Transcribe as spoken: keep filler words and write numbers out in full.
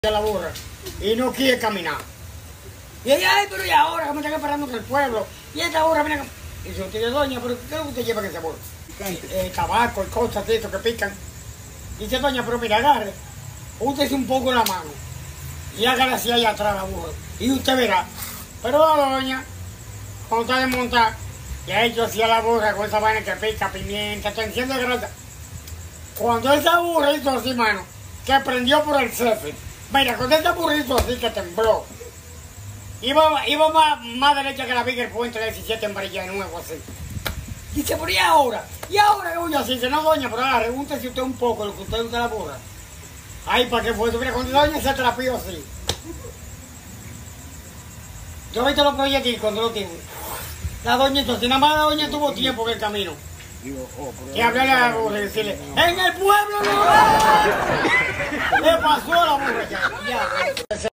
la burra y no quiere caminar. Y ella, ay, pero y ahora que me están esperando en el pueblo. Y esta burra viene. Y dice, usted, doña, pero ¿qué es lo que usted lleva en ese burro? Eh, tabaco y cosas de eso que pican. Dice, doña, pero mira, agarre, úntese un poco la mano y hágale así allá atrás la burra. Y usted verá. Pero la doña, cuando está desmontada, y ha hecho así a la burra con esa vaina que pica, pimienta, atención de grasa. Cuando esa burra hizo así, mano, que prendió por el cefe. Mira, cuando ese burrito así que tembló, iba, iba más, más derecha que la viga el puente de diecisiete en Varilla de nuevo así. Dice, pero ¿y ahora? ¿Y ahora qué voy a hacer? Dice, no, doña, pero ahora pregúntese usted un poco lo que usted usa la burra. Ay, ¿para qué fue? Mira, cuando doña se trapió así. Yo ahorita lo proyecté y cuando lo tengo. La doña, entonces, nada más la doña tuvo tiempo en el camino. Y hablarle a la burra y decirle, ¡en el pueblo no! Le pasó a la burra ya. ya.